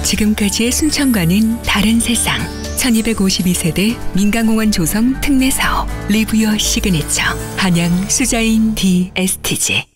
지금까지의 순천과는 다른 세상. 1252세대 민간공원 조성 특례사업 리뷰어 시그니처 한양 수자인 DSTG.